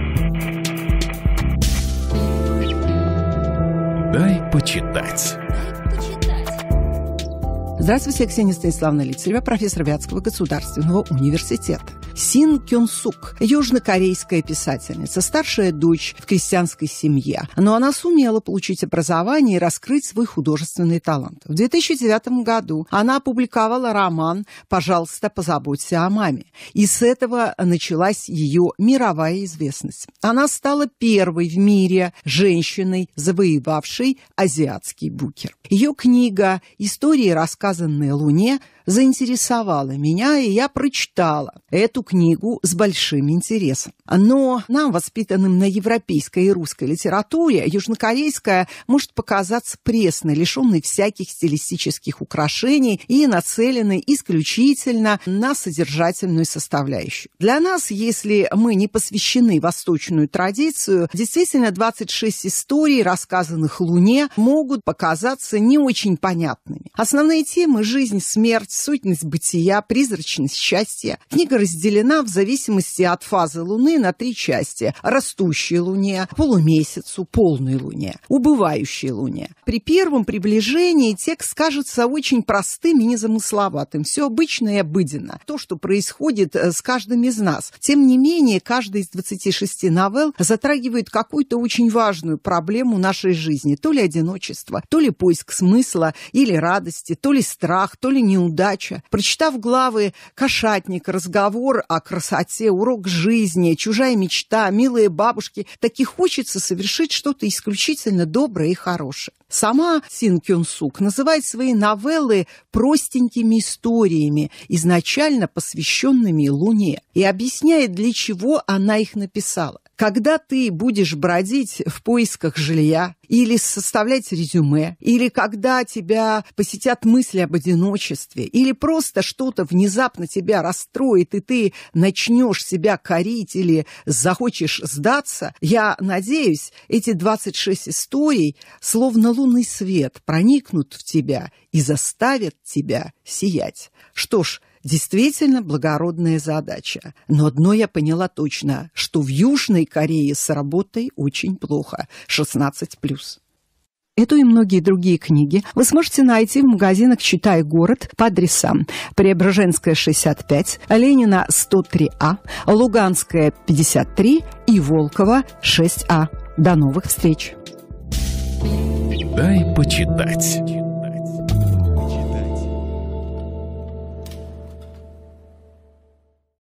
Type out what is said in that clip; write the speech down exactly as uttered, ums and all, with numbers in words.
Дай почитать. Здравствуйте, Ксения Станиславовна Лицарева, профессор Вятского государственного университета. Син Кён Сук – южнокорейская писательница, старшая дочь в крестьянской семье. Но она сумела получить образование и раскрыть свой художественный талант. В две тысячи девятом году она опубликовала роман «Пожалуйста, позаботься о маме». И с этого началась ее мировая известность. Она стала первой в мире женщиной, завоевавшей азиатский букер. Ее книга «Истории, рассказанные Луне» заинтересовала меня, и я прочитала эту книгу с большим интересом. Но нам, воспитанным на европейской и русской литературе, южнокорейская может показаться пресной, лишенной всяких стилистических украшений и нацеленной исключительно на содержательную составляющую. Для нас, если мы не посвящены восточную традицию, действительно двадцать шесть историй, рассказанных Луне, могут показаться не очень понятными. Основные темы – жизнь, смерть, сутность бытия, призрачность счастья. Книга разделена в зависимости от фазы Луны на три части: растущей Луне, полумесяцу, полной Луне, убывающей Луне. При первом приближении текст кажется очень простым и незамысловатым. Все обычно и обыденно. То, что происходит с каждым из нас. Тем не менее, каждая из двадцати шести новелл затрагивает какую-то очень важную проблему нашей жизни. То ли одиночество, то ли поиск смысла или радости, то ли страх, то ли неудача. Прочитав главы «Кошатник», «Разговор о красоте», «Урок жизни», «Чужая мечта», «Милые бабушки», так и хочется совершить что-то исключительно доброе и хорошее. Сама Син Кён Сук называет свои новеллы простенькими историями, изначально посвященными Луне, и объясняет, для чего она их написала. Когда ты будешь бродить в поисках жилья или составлять резюме, или когда тебя посетят мысли об одиночестве, или просто что-то внезапно тебя расстроит, и ты начнешь себя корить или захочешь сдаться, я надеюсь, эти двадцать шесть историй, словно лунный свет, проникнут в тебя и заставят тебя сиять. Что ж, действительно благородная задача. Но одно я поняла точно, что в Южной Корее с работой очень плохо. шестнадцать плюс. Эту и многие другие книги вы сможете найти в магазинах «Читай город» по адресам: Преображенская, шестьдесят пять, Ленина, сто три А, Луганская, пятьдесят три и Волкова, шесть А. До новых встреч! Дай почитать.